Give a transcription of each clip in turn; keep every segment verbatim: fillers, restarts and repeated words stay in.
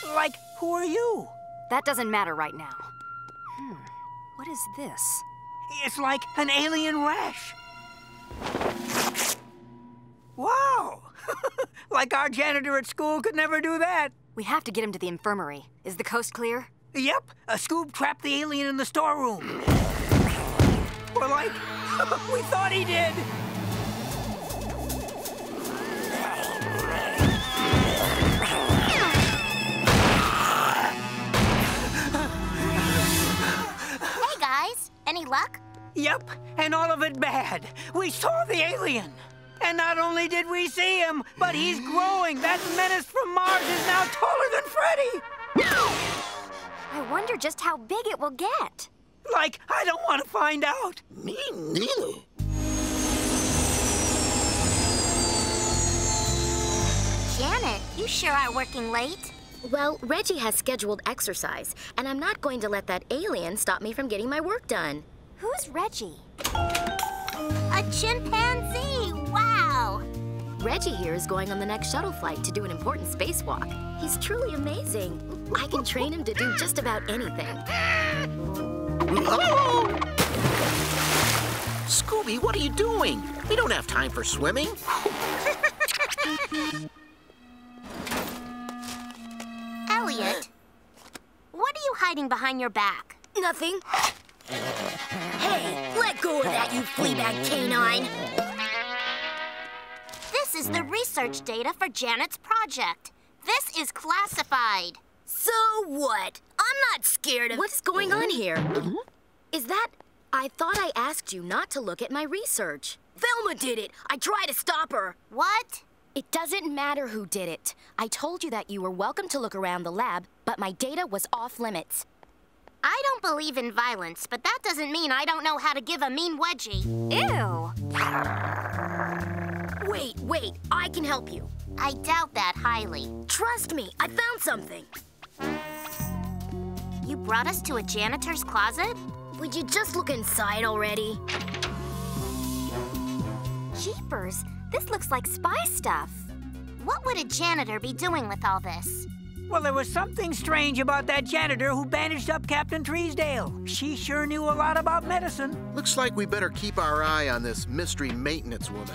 Like, who are you? That doesn't matter right now. Hmm, what is this? It's like an alien rash. Wow! Like our janitor at school could never do that. We have to get him to the infirmary. Is the coast clear? Yep, a Scoob trapped the alien in the storeroom. We're like, we thought he did. Hey guys, any luck? Yep, and all of it bad. We saw the alien. And not only did we see him, but he's growing. That menace from Mars is now taller than Freddy. I wonder just how big it will get. Like, I don't want to find out. Me neither. Janet, you sure are working late. Well, Reggie has scheduled exercise, and I'm not going to let that alien stop me from getting my work done. Who's Reggie? A chimpanzee! Wow! Reggie here is going on the next shuttle flight to do an important spacewalk. He's truly amazing. I can train him to do just about anything. Oh! Scooby, what are you doing? We don't have time for swimming. Elliot, what are you hiding behind your back? Nothing. Hey, let go of that, you fleabag canine. This is the research data for Janet's project. This is classified. So what? I'm not scared of... What's going on here? Mm-hmm. Is that... I thought I asked you not to look at my research. Velma did it. I tried to stop her. What? It doesn't matter who did it. I told you that you were welcome to look around the lab, but my data was off limits. I don't believe in violence, but that doesn't mean I don't know how to give a mean wedgie. Ew! Wait, wait, I can help you. I doubt that highly. Trust me, I found something. You brought us to a janitor's closet? Would you just look inside already? Jeepers, this looks like spy stuff. What would a janitor be doing with all this? Well, there was something strange about that janitor who bandaged up Captain Treesdale. She sure knew a lot about medicine. Looks like we better keep our eye on this mystery maintenance woman.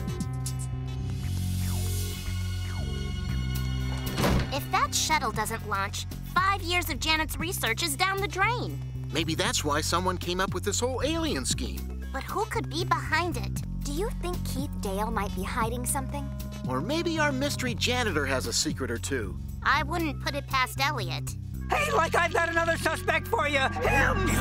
If that shuttle doesn't launch, five years of Janet's research is down the drain. Maybe that's why someone came up with this whole alien scheme. But who could be behind it? Do you think Keith Dale might be hiding something? Or maybe our mystery janitor has a secret or two. I wouldn't put it past Elliot. Hey, like I've got another suspect for you. Him!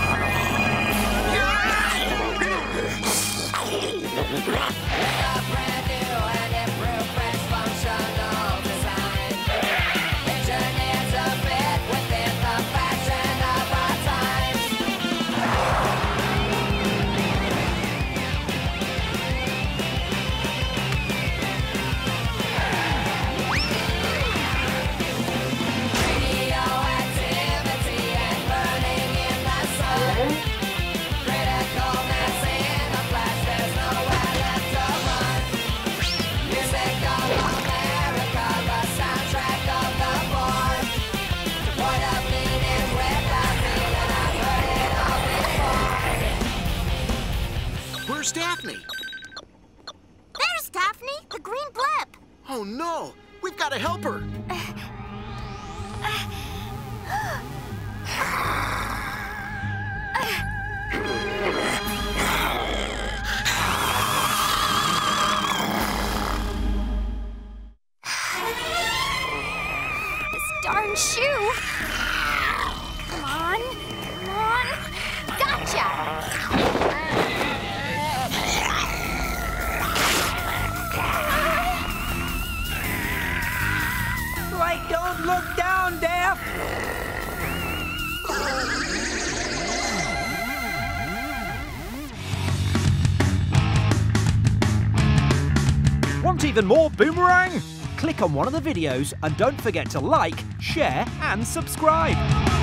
Where's Daphne? There's Daphne, the green blip. Oh no, we've got to help her. This darn shoe. Come on, come on. Gotcha! Like, don't look down, Daph. Want even more Boomerang? Click on one of the videos and don't forget to like, share and subscribe.